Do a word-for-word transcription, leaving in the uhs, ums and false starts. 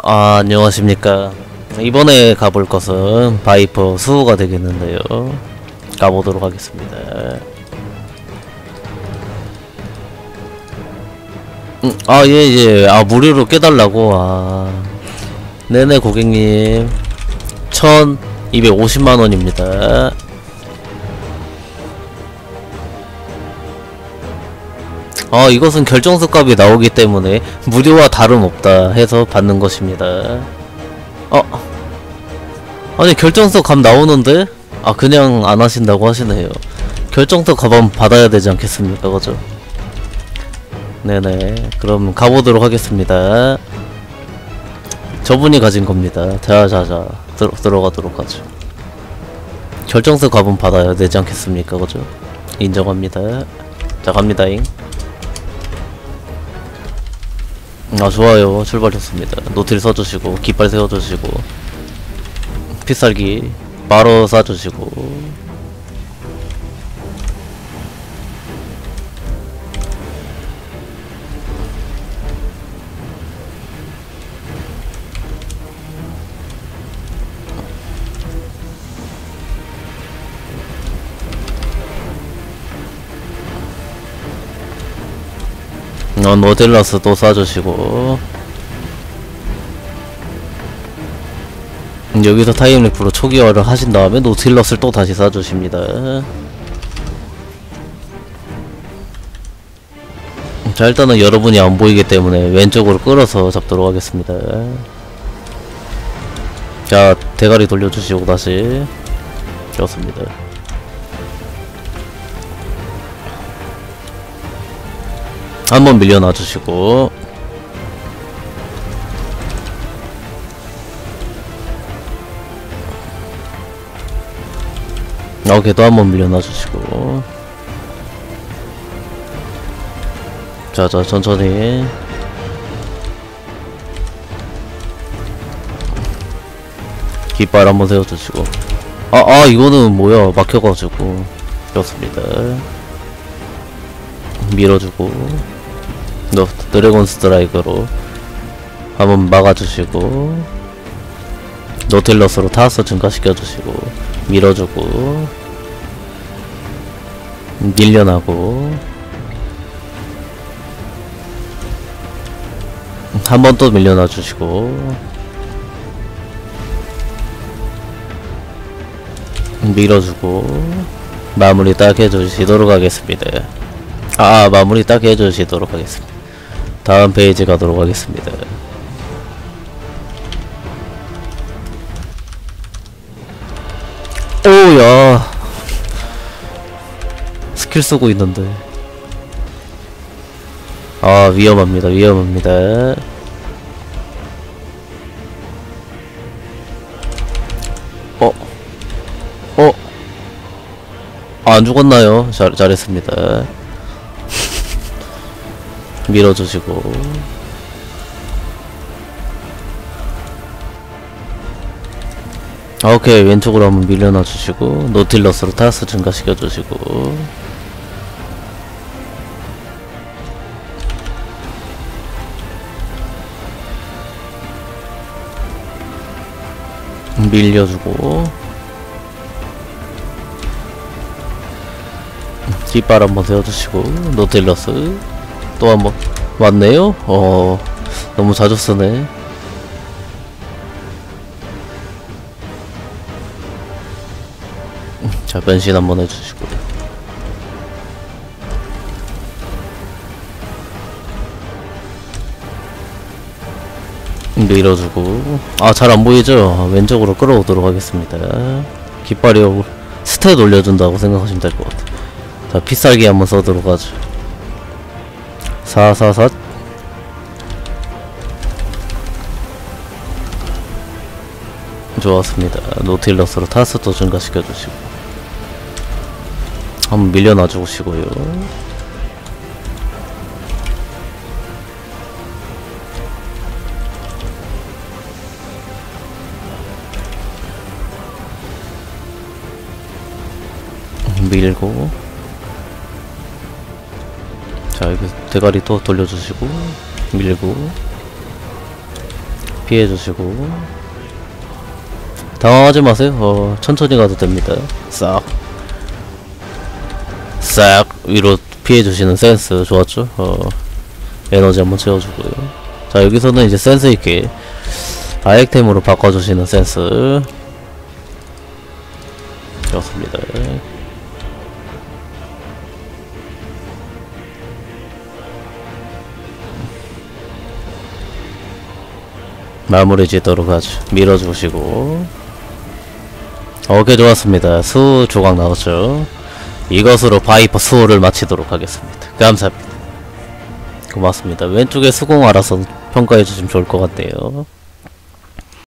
아, 안녕하십니까. 이번에 가볼 것은 바이퍼 수호가 되겠는데요. 가보도록 하겠습니다. 음, 아, 예, 예. 아, 무료로 깨달라고. 아, 네네, 고객님. 천이백오십만 원입니다. 아, 이것은 결정석 값이 나오기 때문에 무료와 다름없다 해서 받는 것입니다. 어, 아니 결정석 값 나오는데? 아, 그냥 안 하신다고 하시네요. 결정석 값은 받아야 되지 않겠습니까, 그죠? 네네, 그럼 가보도록 하겠습니다. 저분이 가진 겁니다. 자자자, 들어, 들어가도록 하죠. 결정석 값은 받아야 되지 않겠습니까, 그죠? 인정합니다. 자, 갑니다잉. 아, 좋아요. 출발했습니다. 노틸 써주시고 깃발 세워주시고 피살기 바로 쏴주시고. 어, 노딜러스 또 쏴주시고. 여기서 타임리프로 초기화를 하신 다음에 노틸러스를 또 다시 쏴주십니다. 자, 일단은 여러분이 안 보이기 때문에 왼쪽으로 끌어서 잡도록 하겠습니다. 자, 대가리 돌려주시고 다시. 좋습니다. 한번 밀려놔 주시고. 어, 걔도 한번 밀려놔 주시고. 자자, 천천히. 깃발 한번 세워주시고. 아, 아, 이거는 뭐야, 막혀가지고. 좋습니다. 밀어주고. 너 드래곤 스트라이크로 한번 막아주시고, 노틸러스로 타스 증가시켜주시고, 밀어주고, 밀려나고, 한 번 또 밀려나주시고, 밀어주고, 마무리 딱 해주시도록 하겠습니다. 아, 마무리 딱 해주시도록 하겠습니다. 다음 페이지 가도록 하겠습니다. 오야, 스킬 쓰고 있는데. 아, 위험합니다. 위험합니다. 어? 어? 아, 안 죽었나요? 잘, 잘했습니다. 밀어주시고. 아, 오케이. 왼쪽으로 한번 밀려놔 주시고, 노틸러스로 타스 증가시켜 주시고, 밀려주고, 깃발 한번 세워주시고, 노틸러스 또 한번 왔네요? 어, 너무 자주 쓰네. 자, 변신 한번 해주시고. 밀어주고. 아, 잘 안보이죠? 왼쪽으로 끌어오도록 하겠습니다. 깃발이 스탯 올려준다고 생각하시면 될 것 같아. 자, 피살기 한번 써도록 하죠. 사사사. 좋았습니다. 노틸러스로 타스도 증가시켜주시고, 한번 밀려놔 주시고요. 밀고. 자, 여기 대가리 또 돌려주시고, 밀고, 피해주시고 당황하지 마세요. 어, 천천히 가도 됩니다. 싹 싹 위로 피해주시는 센스 좋았죠? 어, 에너지 한번 채워주고요. 자, 여기서는 이제 센스있게 아이템으로 바꿔주시는 센스 좋습니다. 마무리 짓도록 하죠. 밀어주시고 오케이, 좋았습니다. 수 조각 나왔죠. 이것으로 바이퍼 수호를 마치도록 하겠습니다. 감사합니다. 고맙습니다. 왼쪽에 수공 알아서 평가해주시면 좋을 것 같네요.